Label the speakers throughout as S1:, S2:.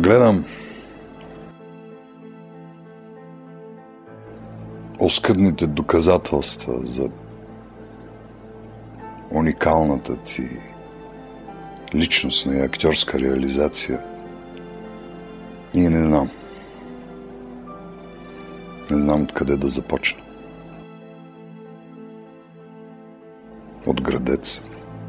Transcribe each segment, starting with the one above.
S1: Гледам оскъдните доказателства за уникалната ти личностна и актьорска реализация и не знам. Не знам откъде да започна. От Градец.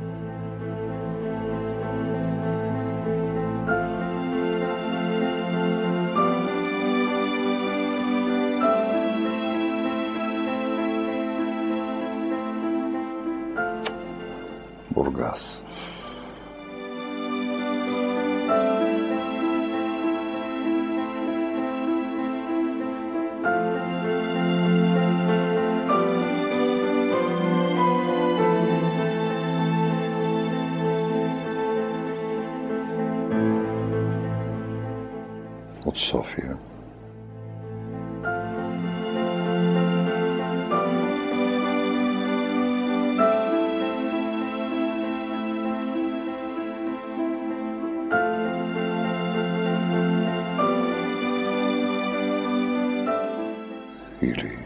S1: Бургас. От София. Или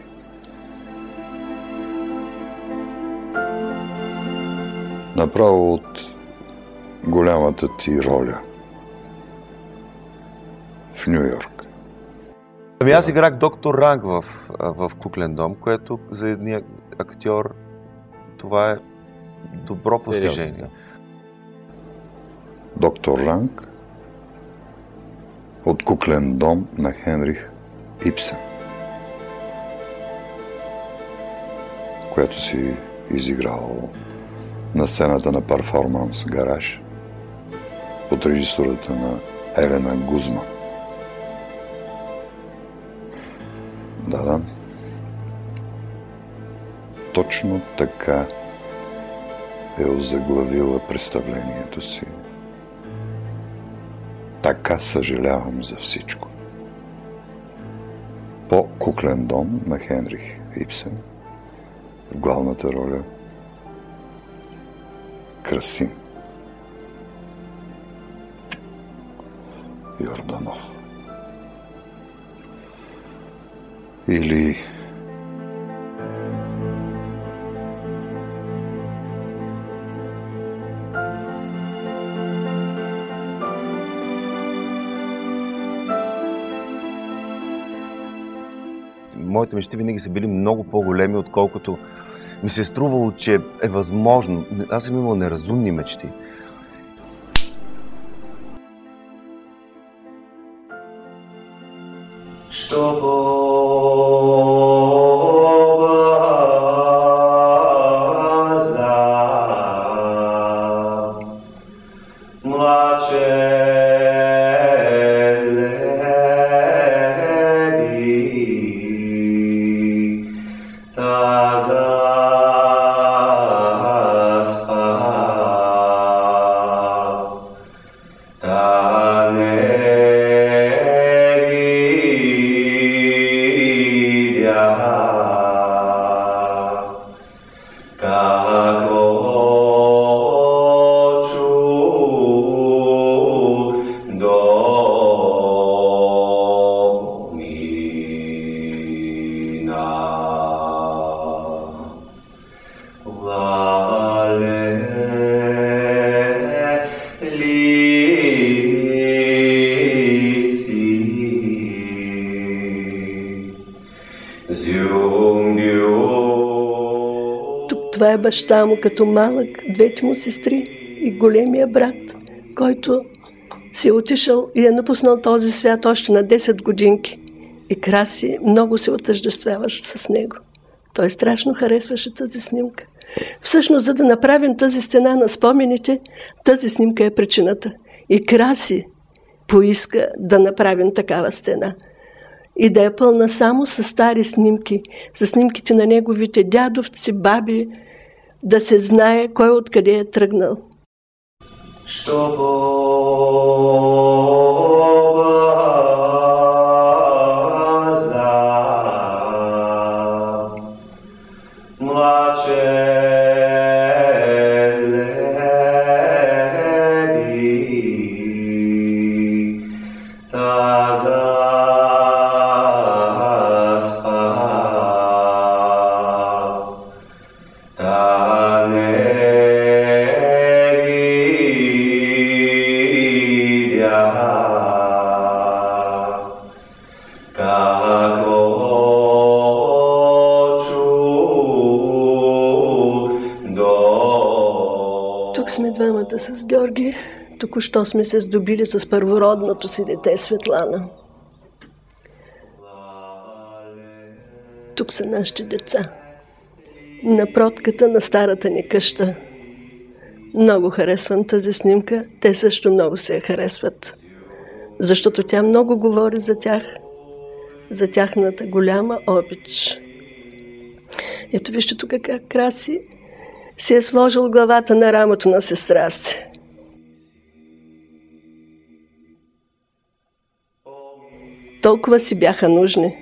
S1: направо от голямата ти роля в Ню Йорк.
S2: Ами аз играх доктор Ранг в Куклен дом, което за едния актьор това е добро постижение.
S1: Доктор Ранг от Куклен дом на Хенрих Ибсен, което си изиграл на сцената на перформанс Гараж под режисурата на Елена Гузман. Да. Точно така е озаглавила представлението си. Така съжалявам за всичко. По Куклен дом на Хенрих Ибсен в главната роля Красин Йорданов. Или
S2: моите мечти винаги са били много по-големи, отколкото ми се е струвало, че е възможно. Аз съм имал неразумни мечти.
S3: Това е баща му като малък, двете му сестри и големия брат, който си е отишъл и е напуснал този свят още на 10 годинки. И Краси много се отъждествяваше с него. Той страшно харесваше тази снимка. Всъщност, за да направим тази стена на спомените, тази снимка е причината. И Краси поиска да направим такава стена. И да е пълна само с стари снимки, с снимките на неговите дядовци, баби, да се знае кой откъде е тръгнал. Тук сме двамата с Георги. Току-що сме се здобили с първородното си дете Светлана. Тук са нашите деца. На протката на старата ни къща. Много харесвам тази снимка. Те също много се я харесват. Защото тя много говори за тях. За тяхната голяма обич. Ето вижте тук как Краси си е сложил главата на рамото на сестра си. Толкова си бяха нужни.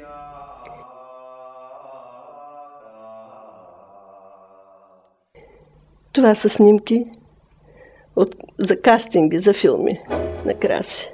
S3: Това са снимки за кастинги, за филми на Краси.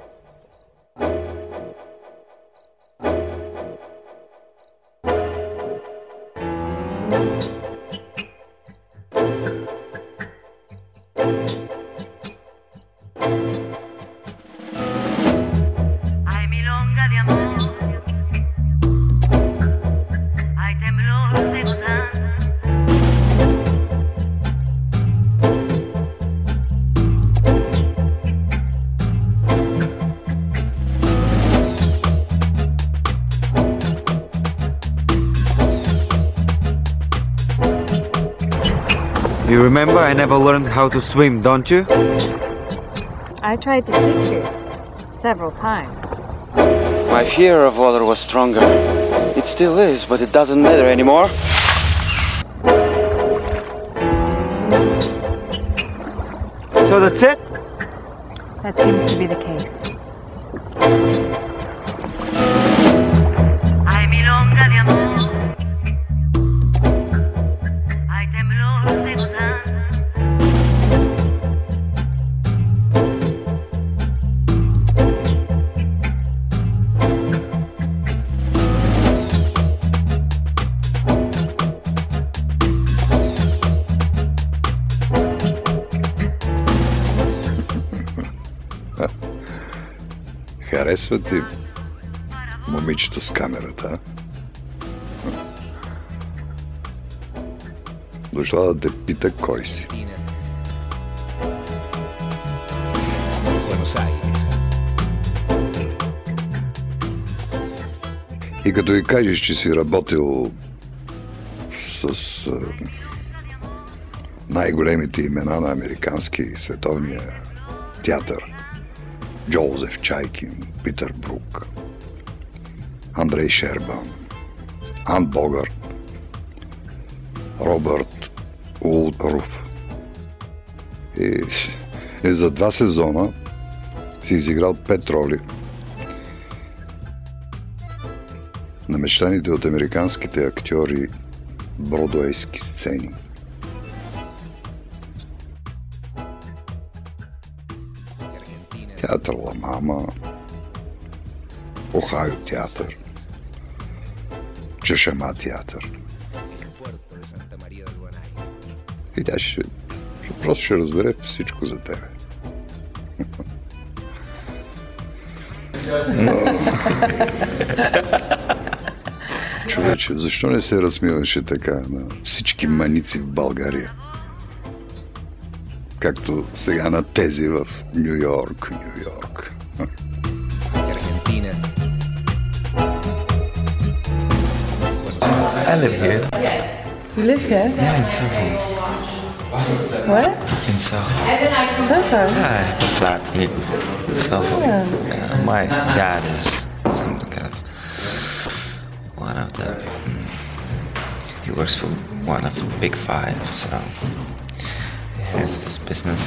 S4: You remember I never learned how to swim, don't you?
S5: I tried to teach you several times.
S6: My fear of water was stronger. It still is, but it doesn't matter anymore.
S4: So that's it?
S5: That seems to be the case.
S7: Ay, milonga de amor. Ay, temblor de gotán.
S1: Харесва ти момичето с камерата? Дошла да те пита кой си. И като й кажеш, че си работил с най-големите имена на американски и световния театър, Джозеф Чайкин, Питър Брук, Андрей Шербан, Ан Богър, Робърт Улруф. И за 2 сезона си изиграл 5 роли на мечтаните от американските актьори бродуейски сцени. Театър Ла Мама, Охайо театър, Чешема театър. И тя просто ще разбере всичко за тебе. Човече, защо не се размиваше така на всички маници в България? Както сега на тези в Ню Йорк.
S8: I live here.
S9: You live here?
S8: Yeah, in Soho.
S9: Where?
S8: In Soho.
S9: Soho?
S8: Yeah, I have a flat in Soho.
S9: Yeah.
S8: My dad is some kind of one of the. He works for one of the big 5, so he has this business.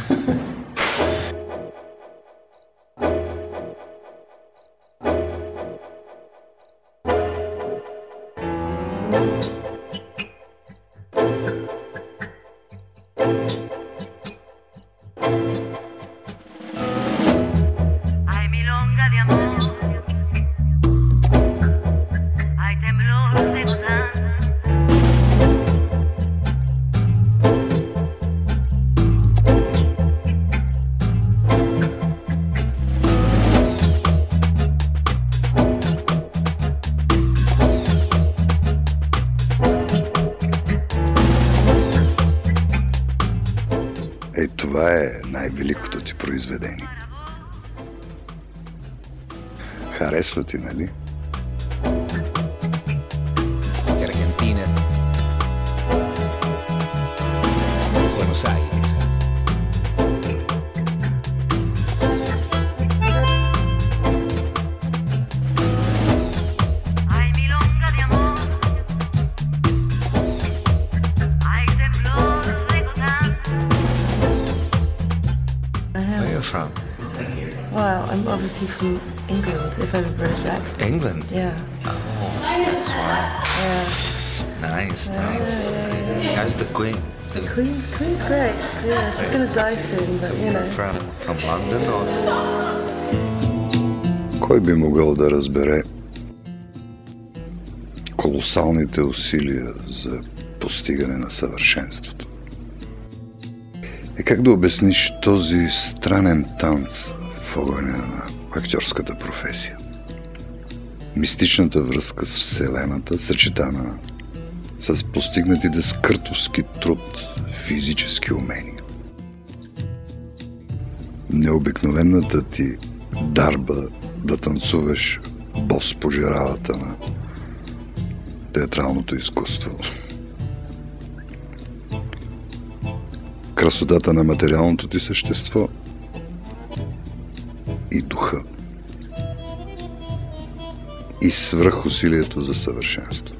S7: Ay, milonga de amor. Ay, temblor de gotán.
S1: Това е най-великото ти произведение. Харесва ти, нали?
S10: Argentina. Buenos Aires.
S7: Hay milonga de amor. Hay temblor de Gotán.
S8: Where are you from?
S9: Well, I'm obviously from England, if I have a British accent.
S8: England?
S9: Yeah.
S8: Oh, that's why.
S9: Yeah.
S8: Nice. How's the Queen?
S9: Queen's great. Yeah, she's gonna die soon, but you know.
S8: From London or?
S1: Кой би могъл да разбере колосалните усилия за постигане на съвършенството? Как да обясниш този странен танц в огъня на актьорската професия? Мистичната връзка с Вселената, съчетана с постигнатите с къртовски труд физически умения. Необикновената ти дарба да танцуваш бос по жеравата на театралното изкуство. Красотата на материалното ти същество и духа. И свръхусилието за съвършенство.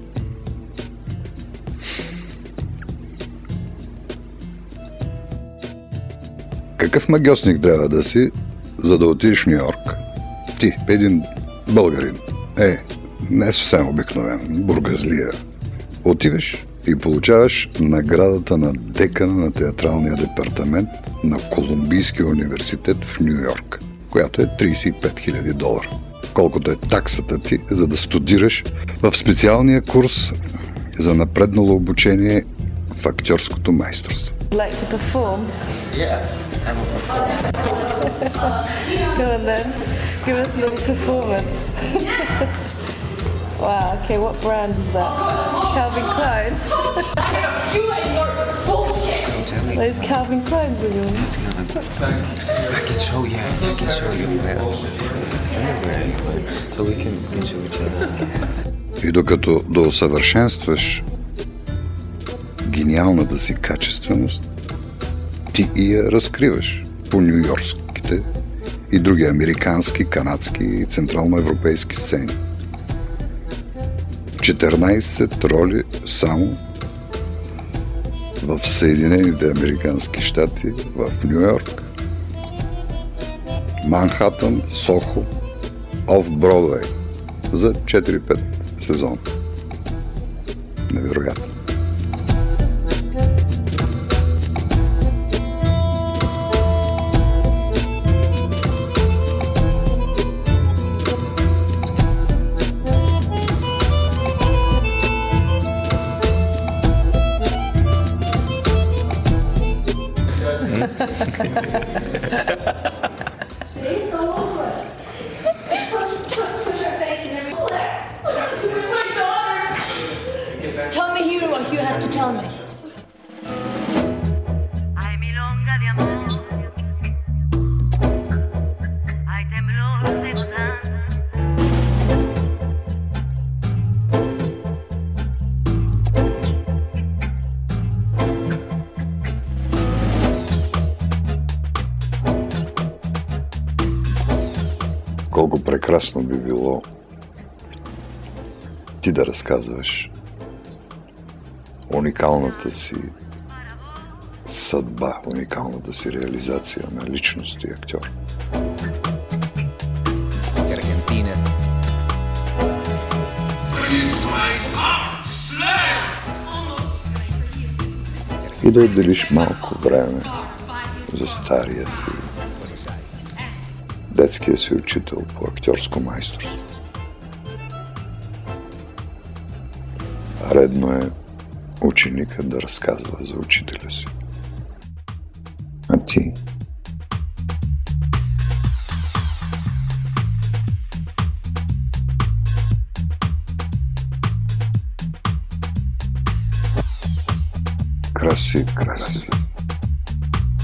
S1: Какъв магьосник трябва да си, за да отидеш в Ню Йорк? Ти, един българин. Не съвсем обикновен, бургазлия. Отиваш и получаваш наградата на декана на театралния департамент на Колумбийския университет в Ню Йорк, която е $35 000. Колкото е таксата ти, за да студираш в специалния курс за напреднало обучение в актьорското майсторство.
S9: Like to perform?
S8: Yeah, I'm a performer.
S9: Go on then. Give us a little performance. Wow, okay, what brand is that? Calvin Klein? Those Calvin Kleins are yours.
S8: I can show you. So we can show each other.
S1: И докато да усъвършенстваш гениалната си качественост, ти и я разкриваш по нюйоркските и други американски, канадски и централноевропейски сцени. 14 роли само в Съединените американски щати, в Ню Йорк, Манхатън, Сохо, Оф-Бродвей за 4-5 сезона. Невероятно.
S11: It's all over us. Stop, push your face in every... My daughter! Tell me what you have to tell me.
S7: Hay milonga de amor. Hay temblor de Gotán.
S1: Колко прекрасно би било ти да разказваш уникалната си съдба, уникалната си реализация на личност и актьор.
S10: Argentina.
S1: И да отделиш малко време за стария си, детския си учител по актьорско майсторство. Редно е ученикът да разказва за учителя си. А ти? Краси.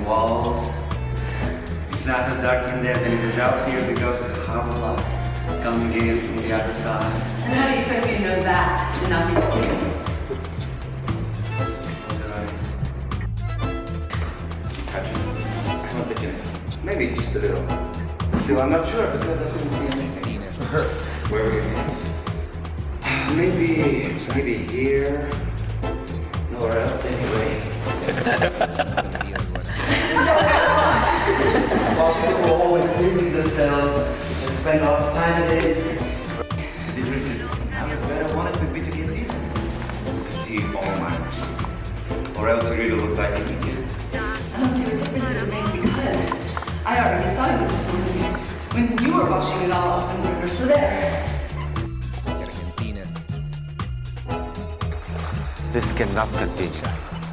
S12: walls. It's not as dark in there than it is out here because we have a light coming in from the other side.
S13: And how do you expect me to know that and not be scared?
S12: Close your eyes. Patrick, I'm not thinking. Maybe just a little. Still, I'm not sure because I couldn't see anything. Where were your hands? Maybe here. Nowhere else anyway. While people are always pleasing themselves and spend a lot of time in it. The difference is now you better want it to be together either. To see all mine. Or else you really look like an idiot.
S13: I don't see what difference it would make because I already saw you this morning when you were washing it all off in the river, so there.
S2: This cannot continue.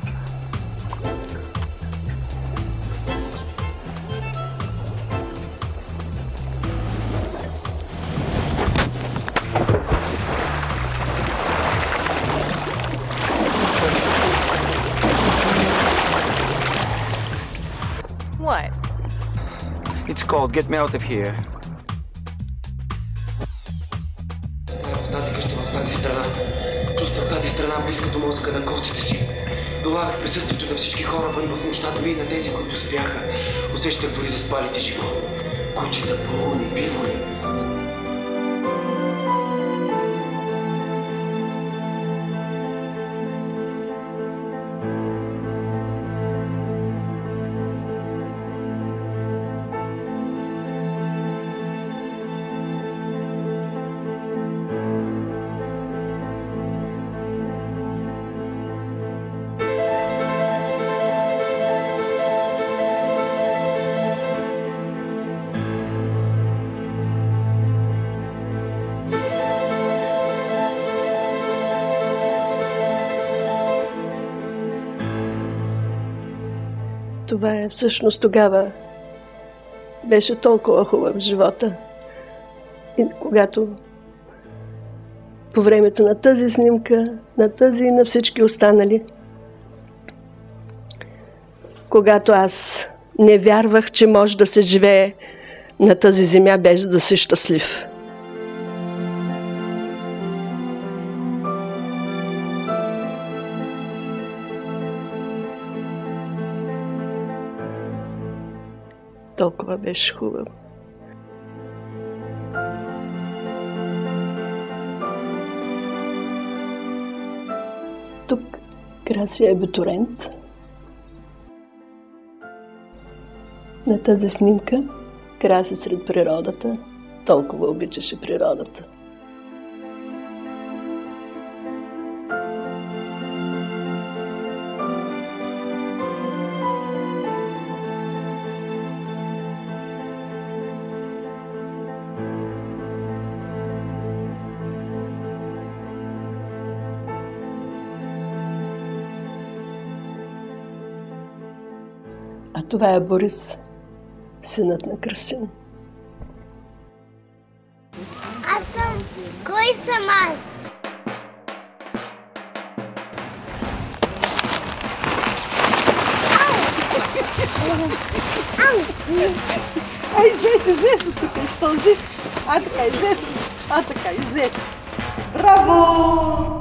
S5: What?
S12: It's cold. Get me out of here.
S14: Тази къща в тази страна. Чувствах тази страна близка до мозъка на костите си. Долагах присъствието на всички хора вън в нощта, дори и на тези, които спяха. Усещах дори заспалите живо. Кучета, полуни, биволи.
S3: Това е всъщност тогава. Беше толкова хубав живота. И когато по времето на тази снимка, на тази и на всички останали, когато аз не вярвах, че може да се живее на тази земя без да си щастлив. Толкова беше хубаво. Тук Краси е абитуриент. На тази снимка Краси сред природата. Толкова обичаше природата. А това е Борис, синът на Красин.
S11: Аз съм... Кой съм аз?
S15: Излез от тук, изпълзи. Така, излез. Така, излез. Браво!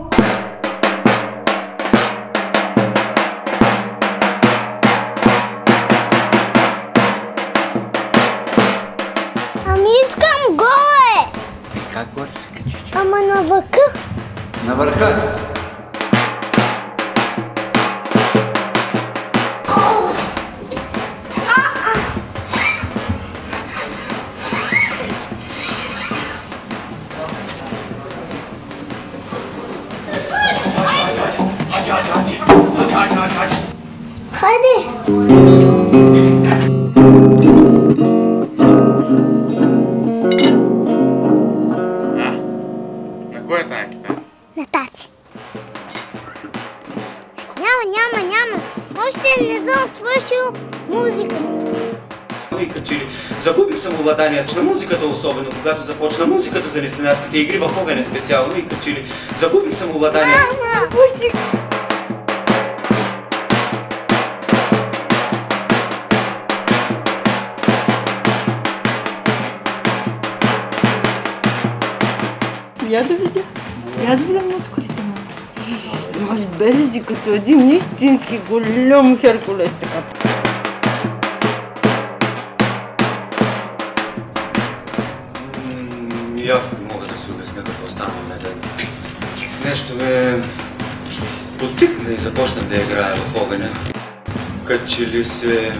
S11: Искам горе!
S8: Как горе се качиш?
S11: Ама на върха.
S8: На върха?
S11: Хайде! На тати. Няма. Още не съм свършил музиката.
S12: И качили. Загубих самообладанието на музиката, особено когато започна музиката за нестенарските игри в огъня специално и качили. Загубих самообладанието.
S15: Я да видя. Я да видя мускулите му. Имаш белези като един истински голям Херкулес така.
S14: И аз не мога да си обясня какво стана на ден. Нещо ме потикна и започна да играя в огъня. Като че ли се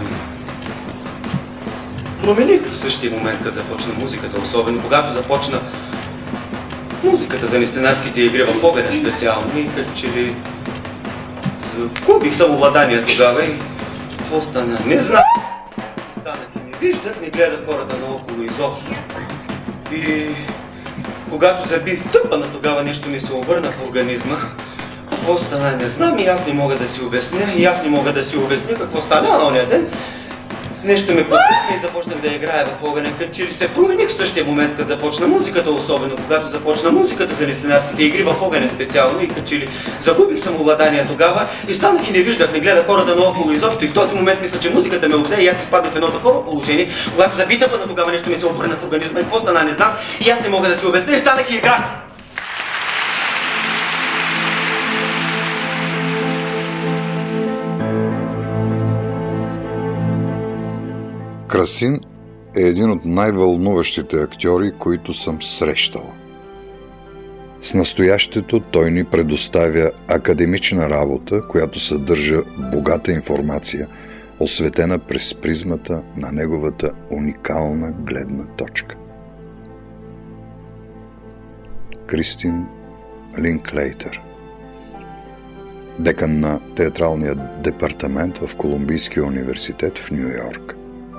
S14: промених в същия момент, като започна музиката, особено когато започна музиката за нестенарските игри в огъня специално и като че ли загубих самовладание тогава и какво стана? Не знам! Станах и не виждах, не гледах хората наоколо изобщо. И когато забих тъпана, тогава нещо ми се обърна в организма. Какво стана, не знам и аз не мога да си обясня. И аз не мога да си обясня какво стана на ония ден. Нещо ме потъкна и започнах да играя в огъня, като че ли се промених в същия момент, като започна музиката, особено когато започна музиката за нестенарските игри в огъня специално и като че ли загубих самовладание тогава и станах и не виждах, не гледах хората наоколо изобщо и в този момент мисля, че музиката ме обзе и аз изпаднах в едно такова положение, когато заби тъпана, тогава нещо ми се обърна в организма и какво стана, не знам и аз не мога да си обясня и станах и играх.
S1: Красин е един от най-вълнуващите актьори, които съм срещал. С настоящето той ни предоставя академична работа, която съдържа богата информация, осветена през призмата на неговата уникална гледна точка. Кристин Линклейтър, декан на театралния департамент в Колумбийския университет в Ню Йорк.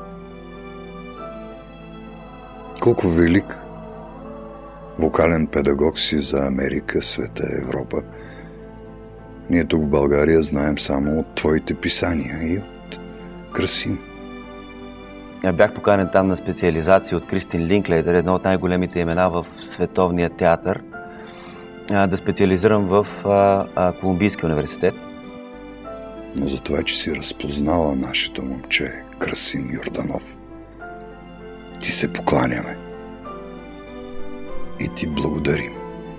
S1: Колко велик вокален педагог си за Америка, света, Европа. Ние тук в България знаем само от твоите писания и от Красин.
S2: Бях поканен там на специализация от Кристин Линклейтър, едно от най-големите имена в световния театър, да специализирам в Колумбийския университет.
S1: Но за това, че си разпознала нашето момче, Красин Йорданов, ти се покланяме и ти благодарим.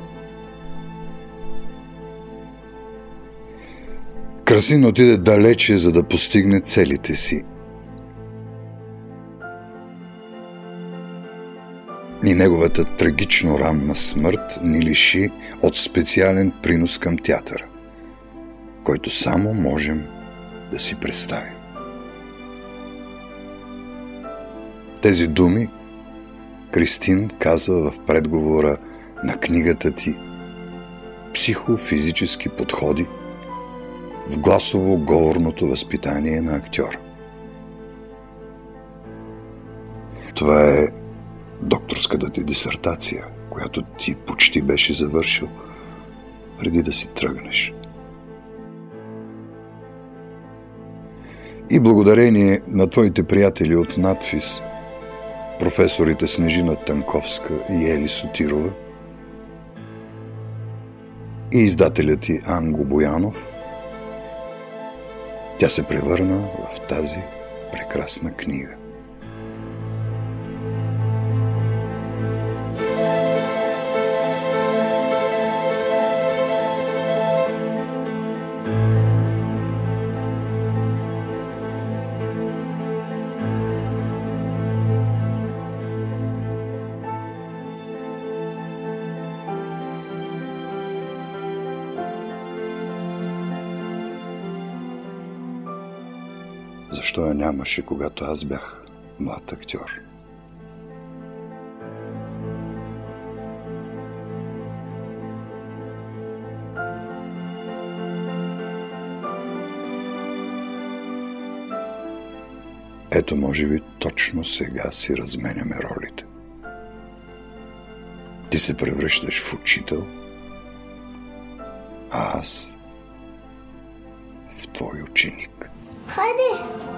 S1: Красин отиде далече, за да постигне целите си. И неговата трагично ранна смърт ни лиши от специален принос към театъра, който само можем да си представим. Тези думи Кристин каза в предговора на книгата ти «Психофизически подходи в гласово-говорното възпитание на актьора». Това е докторската ти дисертация, която ти почти беше завършил преди да си тръгнеш. И благодарение на твоите приятели от надфис, професорите Снежина Танковска и Ели Сотирова, и издателят ти Анго Боянов, тя се превърна в тази прекрасна книга. Защо я нямаше, когато аз бях млад актьор? Ето, може би, точно сега си разменяме ролите. Ти се превръщаш в учител, а аз в твой ученик.
S11: Хайде!